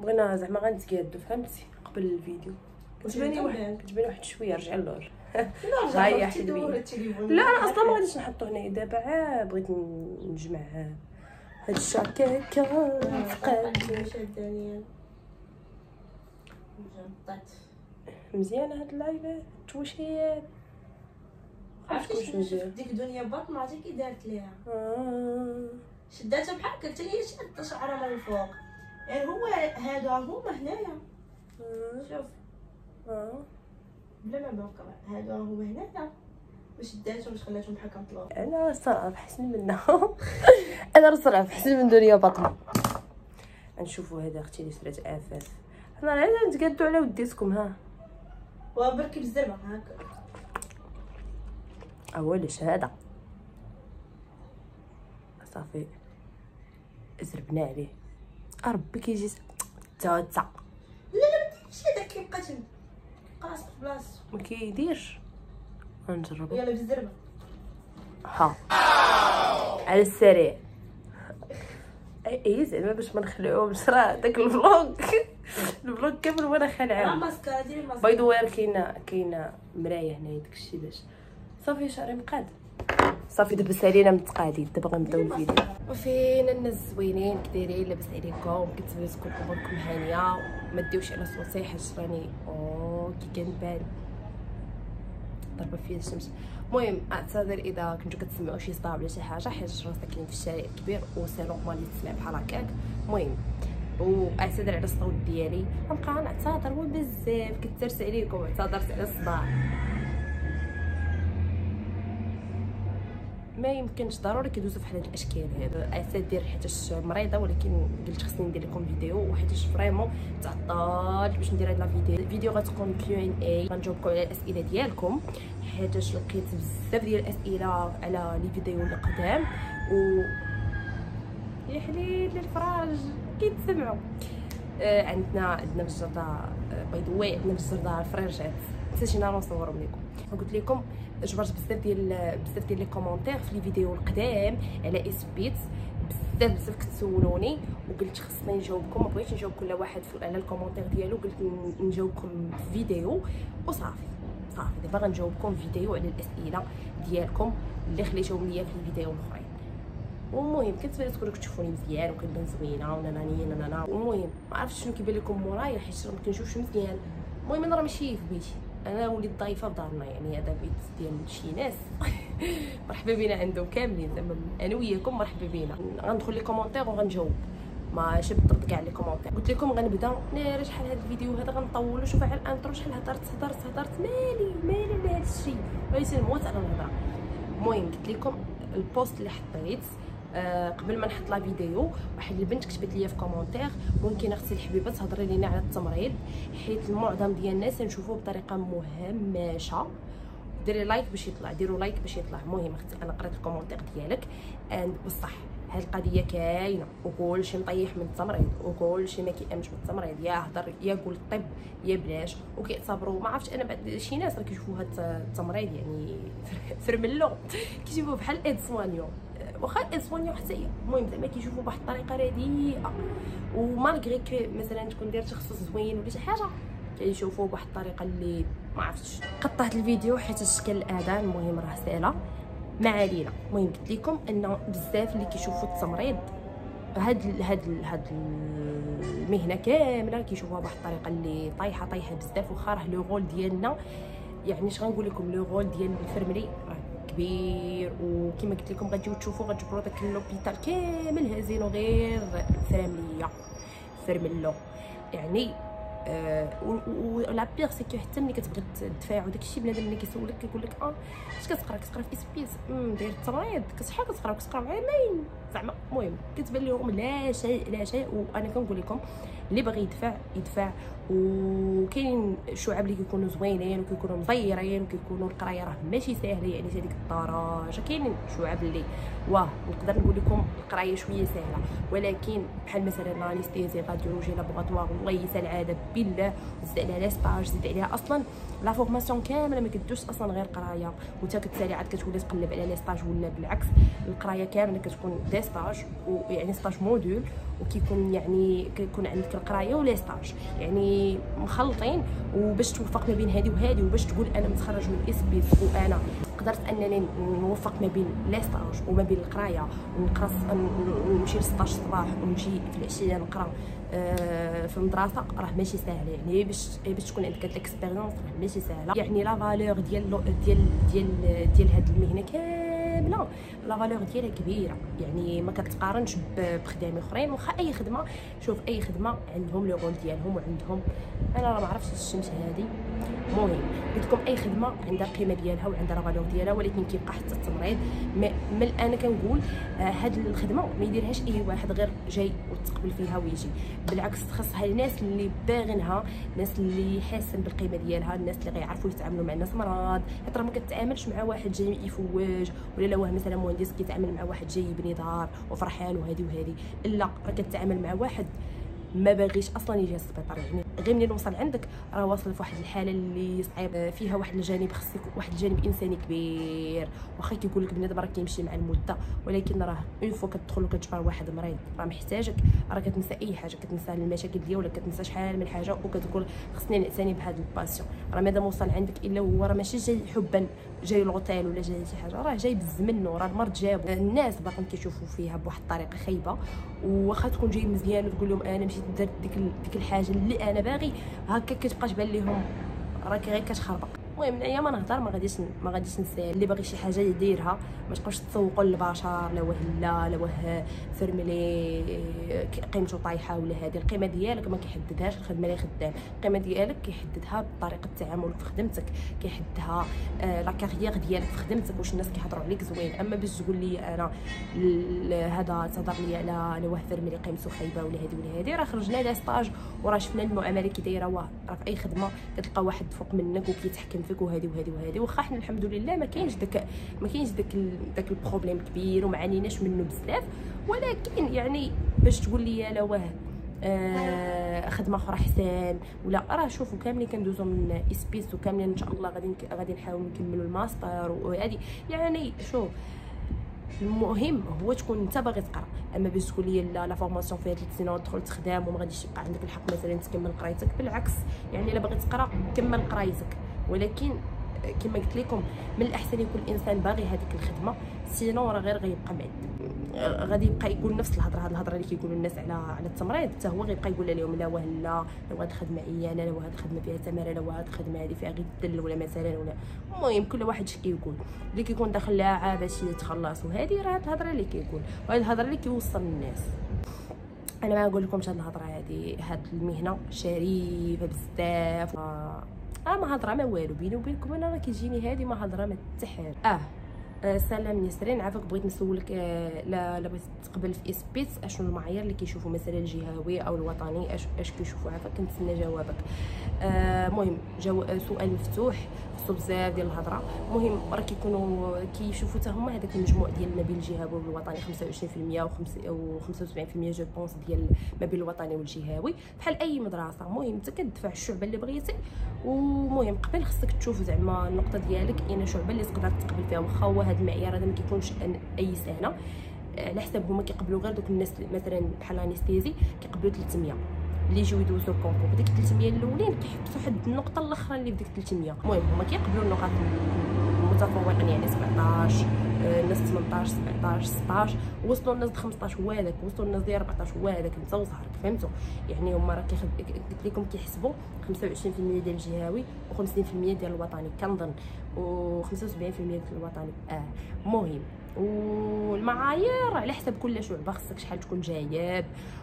بغينا زعما غنتقادو فهمتي قبل الفيديو. كتباني واحد شويه رجع اللور. ها هي حيد لا انا اصلا ما غاديش نحطو هنايا دابا. بغيت نجمع هاد الشاكيكه فقاد مزيانه هاد اللايفات توشيات. عرفتي شنو ديك دنيا باط ما عرفتي كي دارت ليها. شداتها بحال هكا حتى هي شاده شعرها من الفوق. يعني هو هادو هما هنايا شوف بلا ما بقى هادو هما هنايا باش شداتهم باش خلاتهم بحال هكا مطلوب. انا الصراحه احسن منهم. انا الصراحه احسن من دنيا باطمه. نشوفوا هذا اختي اللي سرات عفاف. انا عاد نتقادو على وديتكم ها وبركي بالزربه هكا اول شهاده صافي زربنا عليه. ربي كيجي تا لا ماشي هذاك كيبقى تما قاص في بلاصتو ما كيديرش. نجربو يلا بالزربه ها على السريع. اي زعما باش ما نخلعوهمش راه داك الفلوق كامل وانا خلعه. ماسكه ديري ماسكه باي ذا واي كاينه مرايه هنايا داكشي باش صافي شعري مقاد. صافي دابا سالينا متقادين دابا غنبداو الفيديو. وفين الناس زوينين كدايرين لاباس عليكم كتبغيو تكون اموركم هانيه. ما ديوش على صوتي حيت راني كي كنبان ضربه فيا الشمس. المهم اعتذر اذا كنتو كتسمعوا شي صداع ولا شي حاجه حيت راه ساكنين في الشارع كبير وسي نورمال تسمع بحال هكاك. المهم واعتذر على الصوت ديالي. غنبقى نعتذر بزاف كثرت عليكم اعتذرت على الصداع. ما يمكنش ضروري كيدوزو في هاد الاشكال هذا. اعتذر حيتاش مريضه ولكن قلت خصني ندير لكم فيديو وحيتاش فريمون تعطلت باش ندير هاد الفيديو. غتكون Q&A غنجاوبكم على الاسئله ديالكم حيتاش لقيت بزاف ديال الاسئله على لي فيديو اللي قدام و يا حليل للفراج كيتسمعوا. عندنا في الجرده باي ذا واي عندنا في الجرده الفريرجات نسينا نصورهم لكم. قلت لكم جبرت بزاف ديال لي كومونتير في لي فيديو القدام على اسبيت. بزاف كتسولوني وقلت خصني نجاوبكم. ما بغيتش نجاوب كل واحد على الكومونتير ديالو قلت نجاوبكم في فيديو وصافي. دابا غنجاوبكم فيديو على الاسئله ديالكم اللي خليتوهم ليا في الفيديو الاخرين. والمهم كنتمنى تكونوا كتشوفوني مزيان وكنبان زوينه ونانا. والمهم ما عرفتش شنو كيبان لكم مورايا حيت ما كنشوفش مزيان. المهم انا راه ماشي في بيتي، انا وليت ضايفه في دارنا. يعني هذا بيت ديال شي ناس مرحبا بينا عندهم كاملين زعما انا وياكم مرحبا بينا. غندخل لي كومونتير وغنجاوب ماشي بالضبط كاع لي كومونتير. قلت لكم غنبدا ناري شحال هذا الفيديو هذا غنطولو. شوف على الانترو شحال هضرت مالي لهذا الشيء بغيت نموت على الهضره. المهم قلت لكم البوست اللي حطيت قبل ما نحط لا فيديو واحد البنت كتبت لي في كومونتير ممكن اختي الحبيبه تهضري لينا على التمريض حيت المعظم ديال الناس نشوفوه بطريقه مهمشه. ديروا لايك باش يطلع. المهم اختي انا قريت الكومونتير ديالك بصح هاد القضيه كاينه وكلشي مطيح من التمريض وكلشي ما كيامنش بالتمريض. يا هضر يا قول الطب يا بلاش وكيعتبروا ما عرفتش انا بعد شي ناس راه كيشوفوا هاد التمريض يعني فرملو كيشوفوه بحال ايدسوانيو واخا ايدسوانيو حتى هي. المهم زعما كيشوفوا بواحد الطريقه رديئه ومالغري كي مثلا تكون داير تخصص زوين ولا شي حاجه كيشوفوا بواحد الطريقه اللي ما عرفتش. قطعت الفيديو حيت كان الاذان. المهم راه ساله ما علينا. المهم قلت لكم ان بزاف اللي كيشوفوا التمريض هاد المهنه كامله كيشوفوها بواحد الطريقه اللي طايحه بزاف. واخا راه لو رول ديالنا يعني اش غنقول لكم لو رول ديال الانفرمري راه كبير. وكما قلت لكم غتجيو تشوفوا غتجبروا داك لوبيتال كامل هازينو غير فرامليه فرملو يعني. ولا بيغ سي كو حتى ملي كتبغي تدفعوا داكشي بنادم ملي كيسولك كيقول لك اش كتقرا في اسبيس داير التمريض كتحال كتقرا عامين زعما. المهم كتبان لهم لا شيء. وانا كنقول لكم اللي باغي يدفع. وكاين شعب اللي كيكونوا زوينين وكيكونوا مزيرين وكيكونوا القرايه راه ماشي ساهله يعني هذيك الدرجه. كاينين شعب اللي نقدر نقول لكم القرايه شويه سهله ولكن بحال مثلا لانستيزي راديولوجي لابوغاتوار والله يسال العاده بالله، زيد عليها لي ستاج، زيد عليها اصلا لا فورماسيون كامله ما كدوش اصلا غير قرايه، وانت كتسالي عاد كتولي تقلب على لي ستاج، ولا بالعكس القرايه كامله كتكون دي ستاج، ويعني ستاج موديول، وكيكون يعني كيكون عندك القرايه ولي ستاج يعني مخلطين، وباش توفق ما بين هذه وهذه، وباش تقول انا متخرج من اسبيس وانا قدرت انني نوفق ما بين لي ستاج وما بين القرايه، ونقرا نمشي للسطاج الصباح ونجي في العشيه نقرا في المدرسه، راه ماشي ساهله يعني باش تكون عندك هاد الاكسبيريونس راه ماشي ساهله يعني. لا فالور ديال هاد المهنه كامله لا فالور ديالها كبيره يعني ما كتقارنش بخدام اخرين. واخا اي خدمه، شوف اي خدمه عندهم لو رول ديالهم وعندهم، انا راه ما عرفتش الشمس هذه، المهم قلت لكم اي خدمه عندها القيمه ديالها وعندها لا فالور ديالها، ولكن كيبقى حتى التمريض من انا كنقول هاد الخدمه ما يديرهاش اي واحد غير جاي وتقبل فيها ويجي، بالعكس خاصها الناس اللي باغينها، الناس اللي حاسين بالقيمه ديالها، الناس اللي غيعرفوا يتعاملوا مع الناس مرض، حيت راه ما كتعاملش مع واحد جاي يفواج، ولا لو مثلا مهندس كيتعامل مع واحد جاي يبني دار وفرحان وهذه وهذه، لا راه كتعامل مع واحد ما باغيش اصلا يجي للسبيطار يعني غير منين وصل عندك راه واصل في واحد الحاله اللي صعيب فيها واحد الجانب، خصك واحد الجانب انساني كبير. واخا كيقول لك بنادم راه كيمشي مع المده، ولكن راه اون فوا كتدخل وكتجبر واحد مريض راه محتاجك، راه كتنسى اي حاجه، كتنسى المشاكل ديالو، كتنسى شحال من حاجه، وكتقول خصني نعتني بهذا الباسيون. راه مادام وصل عندك الا هو راه ماشي جاي حبا جاي لوطيل ولا جاي شي حاجه، راه جاي بز منه، راه المرض جابو. الناس باقيين كيشوفوا فيها بواحد الطريقه خايبه، واخا تكون جاي مزيان وتقول لهم انا مشيت درت ديك الحاجه اللي انا باغي، هكا كتبقى تبان لهم راكي غير كتخربق. المهم نعيا ما نهضر، ما غاديش نسال، اللي باغي شي حاجه يديرها، ما تبقاوش تسوقوا للبشر لا وهلا لا واه فرملي قيمته طايحه ولا هذه. القيمه ديالك ما كيحددهاش الخدمه اللي خدام، القيمه ديالك كيحددها بطريقه تعاملك في خدمتك، كيحددها لا كارير ديالك في خدمتك، واش الناس كيهضروا عليك زوين. اما باش تقول لي انا هذا تهضر لي على واه فرملي قيمته خايبه ولا هذه ولا هذه، راه خرجنا لها ستاج وراه شفنا المعامله كي دايره، راه في اي خدمه كتلقى واحد فوق منك وكيتحكم فيك وهذه وهذه وهذه. واخا حنا الحمد لله ما كاينش داك البروبليم كبير وما عانيناش منه بزاف، ولكن يعني باش تقول لي لا واه خدمه اخرى احسن ولا، راه شوفوا كاملين كندوزو من اسبيس، وكاملين ان شاء الله غادي نحاول نكملوا الماستر وهذه يعني. شوف المهم هو تكون انت باغي تقرا، اما باش تقول لي لا فورماسيون فيها 3 سنين وتدخل تخدم وما غاديش يبقى عندك الحق مثلا تكمل قرايتك، بالعكس يعني الا باغي تقرا كمل قرايتك، ولكن كما قلت لكم من الاحسن يكون الانسان باغي هذيك الخدمه، سينو راه غير غيبقى معذب، غادي يبقى يقول نفس الهضره، هاد الهضره اللي كيقولوا الناس على التمريض حتى هو غيبقى يقول لهم لا واه لا لو هاد الخدمه عيانه، لو هاد الخدمه فيها ثمره، لو هاد الخدمه هذه فيها غير الدل ولا مثلا ولا. المهم كل واحد اش كيقول، اللي كيكون داخل لها باش يتخلص وهذه راه الهضره اللي كيقول، وهاد الهضره اللي كيوصل للناس. انا ما نقول لكمش هاد الهضره هذه، هاد المهنه شريفه بزاف، ما هضره ما والو بيني وبينكم، انا راه كيجيني هذه ما هضره ما تحال. سلام نسرين، عافاك بغيت نسولك لا بغيت تقبل في اسبيس اشنو المعايير اللي كيشوفوا مثلا الجهوي او الوطني، اش كيشوفوا؟ عافاك كنتسنى جوابك. المهم سؤال مفتوح خصو بزاف ديال الهضره. المهم راه كيكونوا كيشوفوا حتى هما هذاك المجموع ديال ما بين الجهوي والوطني 25% و 75% جو بونس ديال ما بين الوطني والجهوي بحال اي مدرسه. المهم انت كتدفع الشعبه اللي بغيتي، ومهم قبل خصك تشوف زعما النقطه ديالك اين الشعبه اللي تقدر تقبل فيها، واخا هو هذا المعيار هذا ما كيكونش اي سنه على حساب هما كيقبلوا غير دوك الناس مثلا بحال انستيزي كيقبلوا 300 اللي يجيو يدوزوا الكونكور، ديك 300 الاولين كيحطوا واحد النقطه الاخرى اللي في ديك 300. المهم هما كيقبلوا النقاط المتفوقين يعني 17 الناس 18 17 16 وصلوا الناس 15 هو هذاك، وصلوا الناس ديال 14 هو هذاك، انت وصهرك فهمتوا يعني. هما راه قلت لكم كيحسبوا 25% ديال الجهوي و50% ديال الوطني كنظن، و75% ديال الوطني. المهم والمعايير على حسب كل شعبه خصك شحال تكون جايب،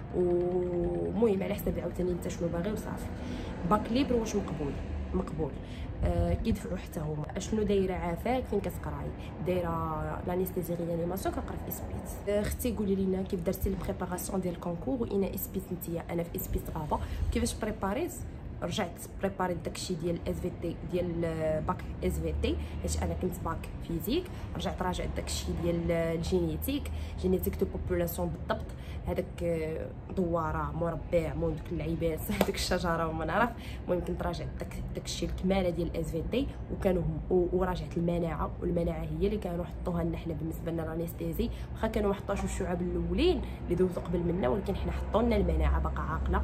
ومهم على حسب عاوتاني انت شنو باغي وصافي. باك ليبر واش مقبول كيدفعوا حتى هما. اشنو دايره عافاك فين كتقراي؟ دايره لانستيزي ريانيماسيون كنقرا في اسبيس. اختي قولي لينا كيف درتي البريباراسيون ديال الكونكور واين اسبيس نتيا؟ انا في اسبيس غابه. كيفاش بريباريت؟ رجعت بريباريت داكشي ديال اس في تي ديال باك اس في تي، حيت انا كنت باك فيزيك. رجعت راجعت داكشي ديال الجينيتيك دو بوبولاسيون بالضبط، هذاك دواره مربع المهم دوك اللعيبات داك الشجره وما نعرف. المهم كنت راجعت داكشي الكماله ديال اس في تي، وكانوا وراجعت المناعه، والمناعه هي اللي كانوا حطوها لنا حنا بالنسبه لنا الانستيزي. واخا كانوا ما حطاوش الشعب الاولين اللي دوزو قبل منا، ولكن حنا حطوا لنا المناعه باقا عاقله.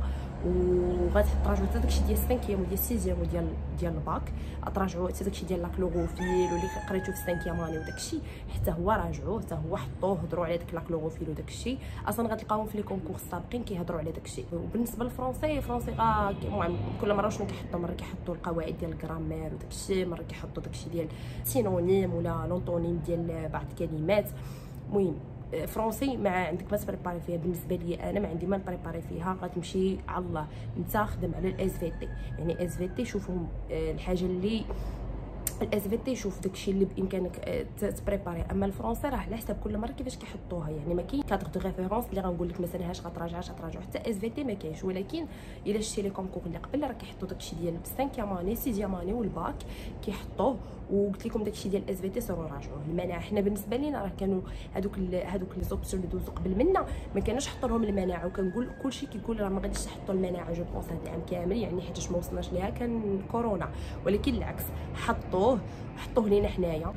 وغتحط راجعوا حتى داكشي ديال 5 وديال 6 ديال الباك، تراجعوا حتى داكشي ديال لاكلوغوفيل واللي قريتو في 5 اني وداكشي حتى هو راجعوه، حتى هو حطوه هضروا على داك لاكلوغوفيل وداكشي. اصلا غتلقاوهم في لي كونكور السابقين كيهضروا على داكشي. وبالنسبه للفرونسي المهم كل مره شنو كيحطوا، مره كيحطوا القواعد ديال الجرامير وداكشي، مره كيحطوا داكشي ديال سينونيم ولا لونطونيم ديال بعض الكلمات. المهم فرونسي ما عندك ما تبريباري فيها. بالنسبه لي انا ما عندي ما نبريباري فيها، غتمشي على الله. انت خدم على الاس في تي، يعني اس في تي شوفوا الحاجه اللي الاس في تي، شوف داكشي اللي بامكانك تبريباري. اما الفرونسي راه على حساب كل مره كيفاش كيحطوها، يعني ما كاين كادر دو ريفيرونس اللي غنقول لك مثلا هاش غتراجعوا حتى اس في تي ما كاينش. ولكن الا شتي لي كونكور اللي قبل راه كيحطوا داكشي ديال 5 اني 6 اني والباك كيحطوه. وقلت لكم داكشي ديال اس في تي سيروا راجعوه. المناعه حنا بالنسبه لينا راه كانوا هذوك لي زوبسيون اللي دوزو قبل منا ما كانوش حطوا لهم المناعه، وكنقول كلشي كيقول راه ما غاديش تحطوا المناعه جو بونس هذا العام كامل، يعني حيت ما وصلناش ليها كان كورونا. ولكن العكس حطوه لينا حنايا.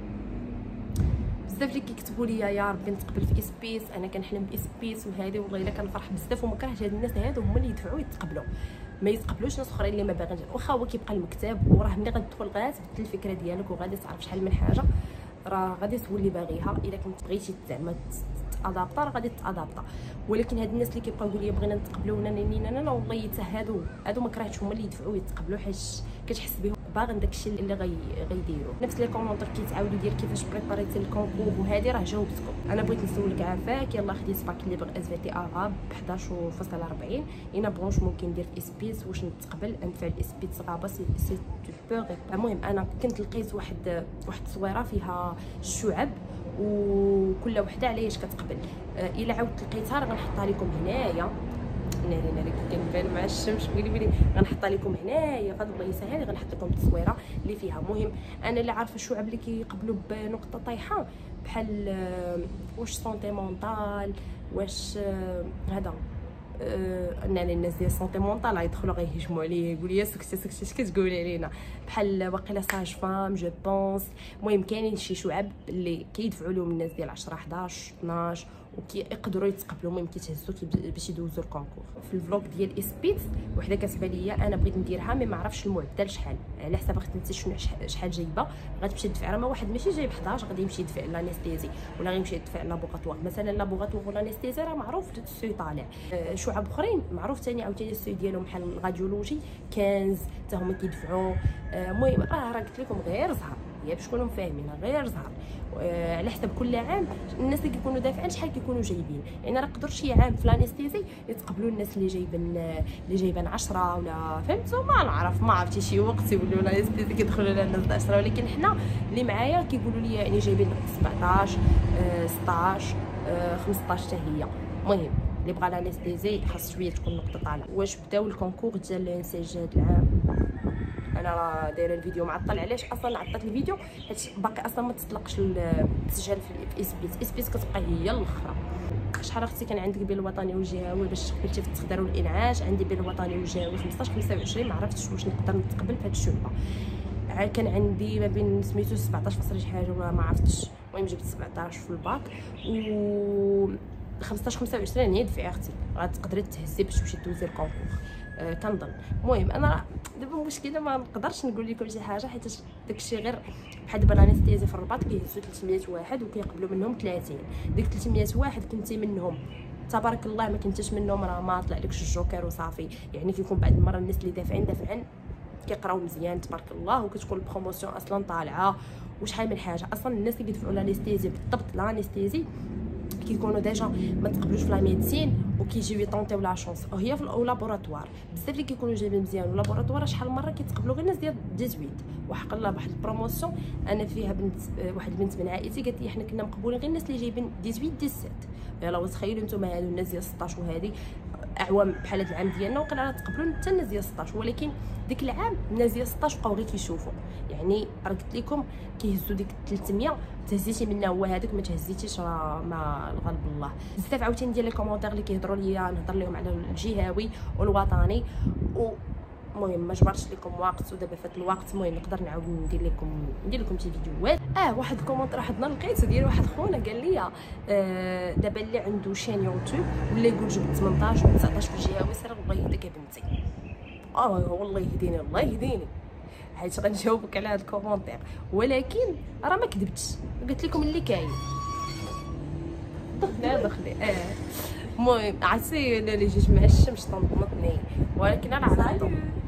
بزاف اللي كيكتبوا لي يا ربي نتقبل في اسبيس، انا كنحلم باسبيس وهذه والله الا كنفرح بزاف وما كرهتش هاد الناس هادو هما اللي يدفعوا يتقبلوا، ما يتقبلوش ناس اخرين اللي ما باغينش. واخا هو كيبقى المكتب، وراه ملي غتدخل غتبدل الفكره ديالك وغادي تعرف شحال من حاجه، راه غادي تولي باغيها. الا كنت بغيتي زعما تادابطا راه غادي تادابطا. ولكن هاد الناس اللي كيبقاو يقولوا لي بغينا نتقبلوا انا والله حتى هادو ما كرهتش هما اللي يدفعوا يتقبلوا، حيت كتحس بهم باغي داكشي اللي غيديروا. نفس لي كومونتير كيتعاودوا ديال كيفاش بريباريتي الكونكور وهذه راه جاوبتكم. انا بغيت نسولك عافاك، يلاه خديت باك ليبر اس في تي اراب ب 11.40. انا برونش ممكن ندير في اسبيس واش نتقبل ندفع الاسبيس رابا سي تو. المهم انا كنت لقيت واحد التصويره فيها الشعب وكل وحده على اش كتقبل. الا عاودت لقيتها راه غنحطها لكم هنايا اللي كنبان مع الشمس ويلي غنحطها لكم هنايا في هذا البلايصه هذه. غنحط لكم التصويره اللي فيها. المهم انا اللي عارفه الشعب اللي كيقبلوا بنقطه طايحه بحال واش سونتي مونطال، واش هذا الناس ديال سونتي مونطال غيدخلوا غيهجموا عليه يقولوا يا سكتي اش كتقولي علينا، بحال واقيلا ساج فام جو بونس. المهم كاينين شي شعب اللي كيدفعوا لهم الناس ديال 10 11 12 وكيقدروا يتقبلوا. المهم كيتهزوا باش يدوزوا الكونكور. في الفلوق ديال اسبيت وحده كاتبه ليا انا بغيت نديرها مي ما عرفتش المعدل شحال، على حسب بغيت انت شحال جايبه غتمشي تدفع. راه ما واحد ماشي جايب 11 غادي يمشي يدفع لانستيزي ولا غيمشي يدفع لابوغاتوار. مثلا لابوغاتوار ولا انستيزي راه معروف السوي طالع. شعب اخرين معروف ثاني عاوتاني السوي ديالهم بحال الراديولوجي 15 حتى هما كيدفعوا. المهم راه قلت لكم غير زهر، هي باش تكونوا فاهمين غير زهر. على حسب كل عام الناس اللي كيكونوا دافعين شحال كيكونوا جايبين. يعني راه قدر شي عام في الانستيزي يتقبلوا الناس اللي جايبين 10 ولا فهمتوا. ما عرفتي شي وقت يقولوا الانستيزي كيدخلوا لنا الناس 10، ولكن حنا اللي معايا كيقولوا لي يعني جايبين 17 16 15 حتى هي. المهم اللي بغى الانستيزي خاص شويه تكون نقطه طالعه. واش بداو الكونكور ديال الانساج هذا العام؟ انا راه دايره الفيديو معطل. علاش اصلا عطلت الفيديو؟ حيت باقي اصلا ما تطلقش التسجيل في اسبيس كتبقى هي الاخرى. شحال اختي كان عندك بين الوطني والجهوي باش قبلتي في التخدير والانعاش؟ عندي بين الوطني والجهوي 15 25. ما عرفتش واش نقدر نتقبل في هذا الشعبه. كان عندي ما بين سميتو 17 فاصل شي حاجه ولا ما عرفتش. المهم جبت 17 في الباك و 15 25 هي دفعي اختي غتقدري تهزي باش تمشي دوزي الكونكور كنظن. المهم انا دابا المشكله ما نقدرش نقول لكم شي حاجه حيت داكشي غير بحال دابا الانستيزي في الرباط كيهزوا 300 واحد وكيقبلوا منهم 30. ديك 300 واحد كنتي منهم تبارك الله، ما كنتش منهم راه ما طلع لكش الجوكر وصافي. يعني كيكون بعض المره الناس اللي دافعين كيقراو مزيان تبارك الله وكتكون البروموسيون اصلا طالعه وشحال من حاجه. اصلا الناس اللي كيدفعوا الانستيزي بالضبط الانستيزي كيكونوا ديجا ما تقبلوش في لا ميديسين وكيجيو يطونطيو لا شونس. وهي في اللابوراتوار بزاف اللي كيكونوا جايبين مزيان. واللابوراتوار شحال مره كيتقبلوا غير الناس ديال 18. وحق الله واحد البروموسيون انا فيها بنت واحد البنت من عائلتي قالت لي حنا كنا مقبولين غير الناس اللي جايبين 18 17. يلاه وتخيلوا نتوما هادو الناس ديال 16 وهذه اعوام بحال هذا العام ديالنا وقيلا تقبلوا حتى الناس ديال 16، ولكن ديك العام الناس ديال 16 بقاو غير كيشوفوا. يعني راه قلت لكم كيهزوا ديك 300 تهزيتي منها هو هذاك، ما تهزيتيش راه ما الغالب الله. بزاف عاوتاني ديال لي كومونتير اللي كيهضروا ليا نهضر لهم على الجهوي والوطني، المهم ما جبرتش لكم وقت ودابا فات الوقت. المهم نقدر نعاود ندير لكم شي فيديوهات. واحد الكومونتير واحد النهار لقيت ديال واحد خونا قال لي دابا اللي عنده شين يوتيوب ولا يقول جبت 18 و 19 في الجهوي سير الله يهديك يا بنتي. والله يهديني الله يهديني، حيت غنجاوبك على هاد الكومونتير، ولكن راه ما كذبتش، قلت لكم اللي كاين. دخلي المهم عرفتي اللي جيت مع الشمس طنطنتني، ولكن انا عرفتو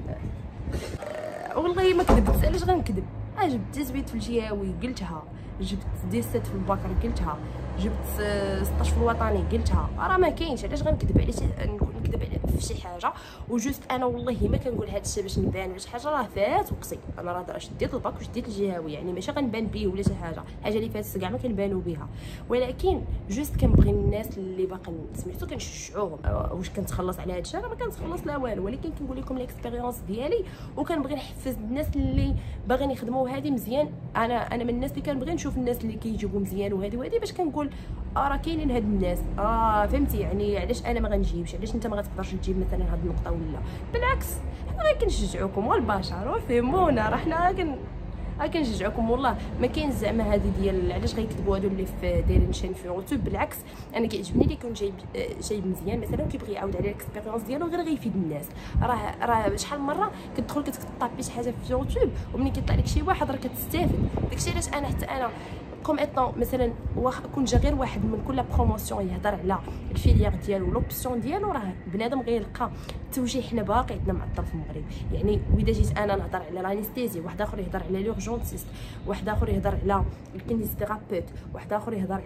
والله ما كذبت. علاش غنكذب؟ جبت 18 في الجهوي قلتها، جبت 17 في الباكر قلتها، جبت 16 في الوطني قلتها. راه ما كاينش، علاش غنكذب؟ علاش نكذب في شي حاجه وجوست انا والله ما كنقول هذا الشيء باش نبان ولا شي حاجه. راه فات وقتي، انا راه شديت الباك وشديت الجهوي، يعني ماشي غنبان به ولا شي حاجه اللي فاتت كاع ما كنبانوا بها، ولكن جوست كنبغي الناس اللي باقيين سميتو كنشجعوهم. واش كنتخلص على هذا الشيء؟ انا ما كنتخلص لا والو، ولكن كنقول لكم ليكسبيريونس ديالي وكنبغي نحفز الناس اللي باغيين يخدموا هذه مزيان. انا من الناس اللي كنبغي نشوف الناس اللي كيجيبوا مزيان وهذه باش كنقول راه كاينين هاد الناس. فهمتي يعني علاش انا ما غنجيبش، علاش انت ما غتقدرش تجيب مثلا هاد النقطه؟ ولا بالعكس حنا كنشجعوكم والبشر وفهمونا، راه حنا كنشجعوكم. والله ما كاين زعما هذه ديال علاش غيكذبوا هادو اللي في دايرين شين في يوتيوب. بالعكس انا كيعجبني اللي يكون جايب مزيان مثلا كيبغي يعاود على الاكسبيريونس ديالو غير غيفيد الناس. راه شحال مره كتدخل كتطابي شي حاجه في يوتيوب وملي كيطلع لك شي واحد راه كتستافد. داكشي علاش حتى انا كوم ايطون مثلا كون جا غير واحد من كل بروموسيون يهضر على الفيليير ديالو لوبسيون ديالو، راه بنادم غيلقى التوجيه. حنا باقي عندنا معطل في المغرب، يعني واذا جيت انا نهضر على لانستيزي، واحد اخر يهضر على لورجونتيست، واحد اخر يهضر على الكينيزيثيرابيوت، واحد اخر يهضر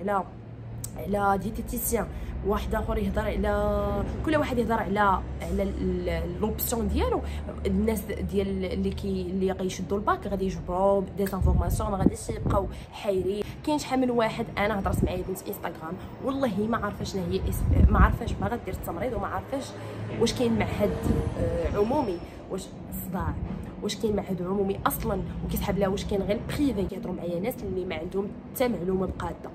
على ديتيتيسيان، واحد اخر يهضر على كل واحد يهضر على لوبسيون ديالو. الناس ديال اللي غيشدوا الباك غادي يجبروا دي انفورماسيون، ما غاديش يبقاو حايرين. كاين شحال من واحد انا هضرت معايا بنت انستغرام والله ما عارفه شنو هي ما عارفاش باغا دير التمريض وما عارفاش واش كاين معهد عمومي، واش صداع، واش كاين معهد عمومي اصلا وكيسحب لها، واش كاين غير بريفي. كيهضروا معايا ناس اللي ما عندهم حتى معلومه مقاده،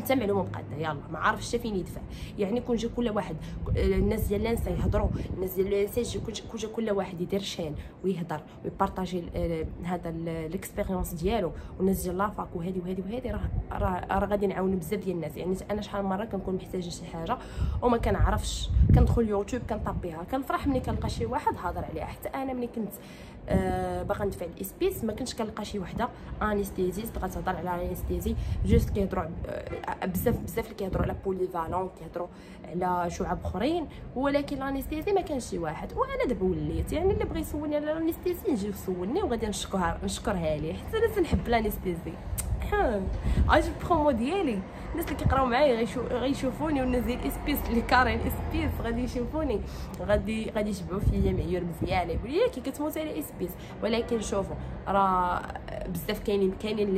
يلا ما عارفش حتى فين يدفع. يعني كون جا كل واحد، الناس ديال لانسا يهضروا، الناس ديال لانسا كون جا كل واحد يدير شين ويهضر ويبارطاجي هذا الاكسبيريونس ديالو، والناس ديال لافاك وهذه راه غادي نعاونوا بزاف ديال الناس. يعني انا شحال مره كنكون محتاجه شي حاجه وما كنعرفش، كندخل يوتيوب كنطابيها، كنفرح ملي كنلقى شي واحد هضر عليها. حتى انا ملي كنت باغا ندفع الاسبيس ما كنتش كنلقى شي وحده انستيزيست غتهضر على انستيزي. جوست كيهضروا بزاف اللي كيهضروا على بوليفالون، كيهضروا على شعب اخرين، ولكن الانستيزي ما كانش شي واحد. وانا دابا وليت يعني اللي بغى يسولني على الانستيزي يجي يسولني وغادي نشكرها ليه، حتى انا نحب الانستيزي. عاجب البرومو ديالي، الناس اللي كيقراو معايا غيشوفوني، والناس ديال اسبيس اللي كارين اسبيس غادي يشوفوني، غادي يشبعوا فيا معيور مزيان، يقول لي كي كتموت على اسبيس. ولكن شوفوا راه بزاف كاينين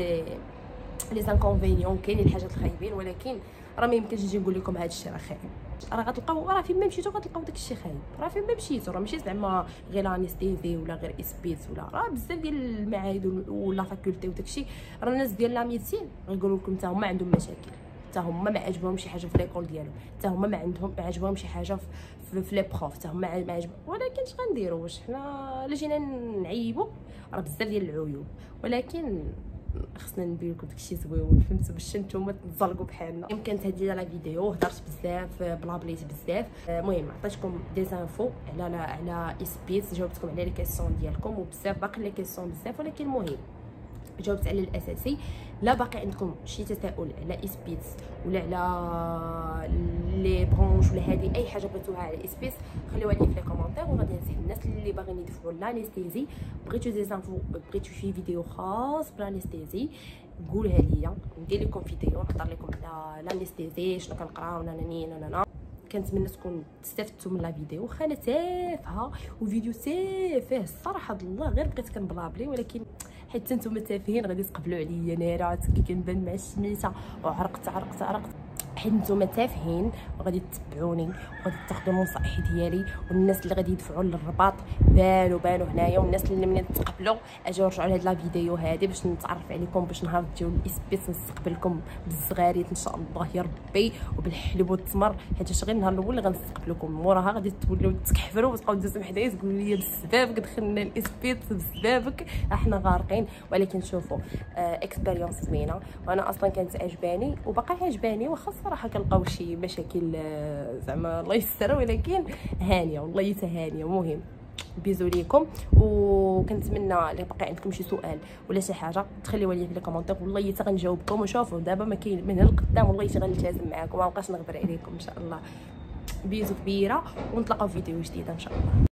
لي زانكونفينيون، كاينين الحاجات الخايبين، ولكن راه ما يمكنش نجي نقول لكم هذا الشيء راه خايب. راه غتلقاو راه فين ما مشيتو غتلقاو داك الشيء خايب، راه فين ما مشيتو، راه ماشي زعما غير انستيزي ولا غير اسبيس ولا راه بزاف ديال المعاهد ولا فاكولتي وداك الشيء. راه الناس ديال لا ميديسين غيقولوا لكم حتى هما عندهم مشاكل، حتى هما ما عجبهمش شي حاجه في ليكول ديالهم، حتى هما ما عجبهم شي حاجه في لي بروف، حتى هما ما عجبهم. ولكن اش غنديروا؟ واش حنا الا جينا نعيبوا؟ راه بزاف ديال العيوب، ولكن خصنا ندير لكم داكشي زويون، فهمتوا؟ باش نتوما تتزلقوا بحالنا. يمكن هذه لا فيديو هضرت بزاف بلابليت بزاف. المهم عطيتكم دي زانفو على اسبيس، جاوبتكم على لي كيسيون ديالكم، وبزاف باقي لي كيسيون بزاف، ولكن المهم جاوبت على الاساسي. لا باقي عندكم شي تساؤل على اسبيس ولا على لي برونش ولا هذه اي حاجه بغيتوها على اسبيس، خليوها لي في لي كومونتير وغادي نزيد. الناس اللي باغيين يدفعوا لانستيزي، بغيتو دي زانفو، بغيتو شي فيديو خاص بالانستيزي، قولها ليا ندير لكم فيديو نهضر لكم على لانستيزي شنو كنقراو ناناني. كنتمنى تكون استفدتوا من لا فيديو، واخا انا تافهه وفيديو تافه الصراحه الله، غير بقيت كنبلابلي، ولكن حيت نتوما تافهين غادي تقبلوا عليا. نارات كي كنبان مع الشميسه وعرقت حيت نتوما تافهين وغادي تتبعوني وغادي تاخذوا النصائح ديالي، والناس اللي غادي يدفعوا للرباط بانوا هنايا، والناس اللي منين تقبلوا اجيو رجعوا لهاد لا فيديو هذه باش نتعرف عليكم، باش نهار تجيو للاسبيس نستقبلكم بالزغاريت ان شاء الله يا ربي وبالحليب والتمر، حيت غير النهار الاول اللي غنستقبلكم، موراها غادي توليو تكحفروا وتبقاو تدوزوا حدايا تقولوا لي بسبابك دخلنا الاسبيس بسبابك احنا غارقين. ولكن شوفوا اكسبيريونس زوينه، وانا اصلا كانت عجباني وباقا عجباني، واخا الصراحه كنلقاو شي مشاكل زعما الله يستر، ولكن هانيه والله هانيه. المهم بيزو ليكم، وكنتمنى اللي باقي عندكم شي سؤال ولا شي حاجه تخليوها لي في لي كومونتير، والله حتى غنجاوبكم. وشوفوا دابا ما كاين من هنا لقدام والله حتى غنلتزم معاكم، ما بقاش نغبر عليكم ان شاء الله. بيزو كبيره ونتلاقاو في فيديو جديد ان شاء الله.